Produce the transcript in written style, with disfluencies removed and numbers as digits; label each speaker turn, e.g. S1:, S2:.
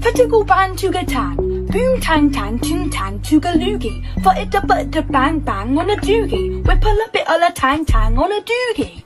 S1: Fatigal band to get tang. Boom tang tang toon tang to galoogie. For it a but the bang bang on a doogie. Whipple a bit of a tang tang on a doogie.